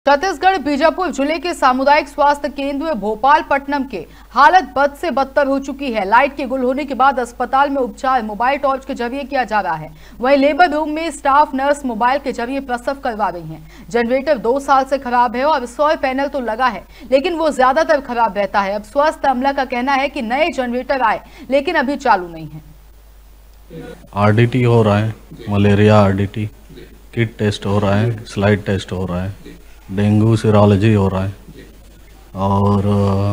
छत्तीसगढ़ बीजापुर जिले के सामुदायिक स्वास्थ्य केंद्र भोपालपट्टनम के हालत बद से बदतर हो चुकी है। लाइट के गुल होने के बाद अस्पताल में उपचार मोबाइल टॉर्च के जरिए किया जा रहा है। वहीं लेबर रूम में स्टाफ नर्स मोबाइल के जरिए प्रसव करवा रही हैं। जनरेटर 2 साल से खराब है और सौर पैनल तो लगा है लेकिन वो ज्यादातर खराब रहता है। अब स्वास्थ्य अमला का कहना है कि नए जनरेटर आए लेकिन अभी चालू नहीं है। RDT हो रहा है, मलेरिया RDT किट टेस्ट हो रहा है, स्लाइड टेस्ट हो रहा है, डेंगू सीरोलॉजी हो रहा है और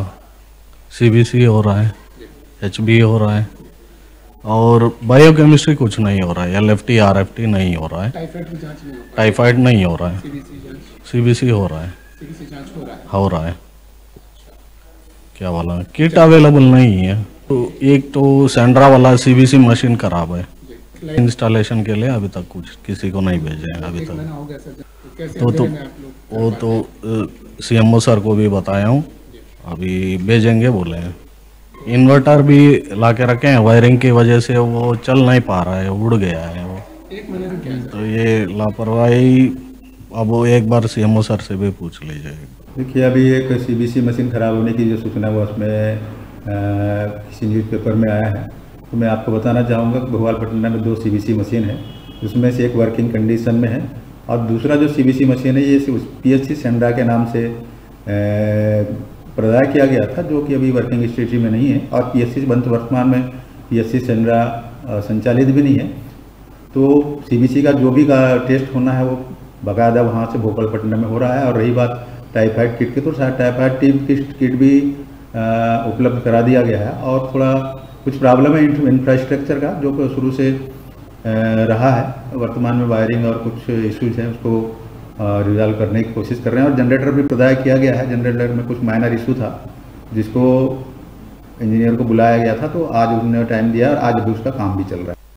CBC हो रहा है, HB हो रहा है और बायोकेमिस्ट्री कुछ नहीं हो रहा है। LFT RFT नहीं हो रहा है, टाइफाइड नहीं हो रहा है, CBC हो रहा है, हो रहा है। क्या वाला किट अवेलेबल नहीं है। तो एक तो सेंड्रा वाला CBC मशीन खराब है, इंस्टॉलेशन के लिए अभी तक कुछ किसी को नहीं भेजे हैं अभी तक। वो तो CMO सर को भी बताया हूँ, अभी भेजेंगे बोले हैं। इन्वर्टर भी ला के रखे हैं, वायरिंग की वजह से वो चल नहीं पा रहा है, उड़ गया है वो। तो ये लापरवाही अब वो एक बार CMO सर से भी पूछ लीजिए। देखिए, अभी एक CBC मशीन खराब होने की जो सूचना वो उसमें किसी न्यूज़पेपर में आया है, तो मैं आपको बताना चाहूँगा कि भोपालपट्टनम में 2 CBC मशीन है, उसमें से एक वर्किंग कंडीशन में है और दूसरा जो CBC मशीन है ये PHC सेंड्रा के नाम से प्रदाय किया गया था, जो कि अभी वर्किंग स्थिति में नहीं है और PHC वर्तमान में PHC सेंड्रा संचालित भी नहीं है। तो CBC का जो भी का टेस्ट होना है वो बाकायदा वहाँ से भोपालपट्टनम में हो रहा है। और रही बात टाइफाइड किट की, तो टाइफाइड किट भी उपलब्ध करा दिया गया है और थोड़ा कुछ प्रॉब्लम है इंफ्रास्ट्रक्चर का जो शुरू से रहा है। वर्तमान में वायरिंग और कुछ इश्यूज हैं, उसको रिजॉल्व करने की कोशिश कर रहे हैं और जनरेटर भी प्रदाय किया गया है। जनरेटर में कुछ माइनर इशू था जिसको इंजीनियर को बुलाया गया था, तो आज उन्होंने टाइम दिया और आज भी उसका काम भी चल रहा है।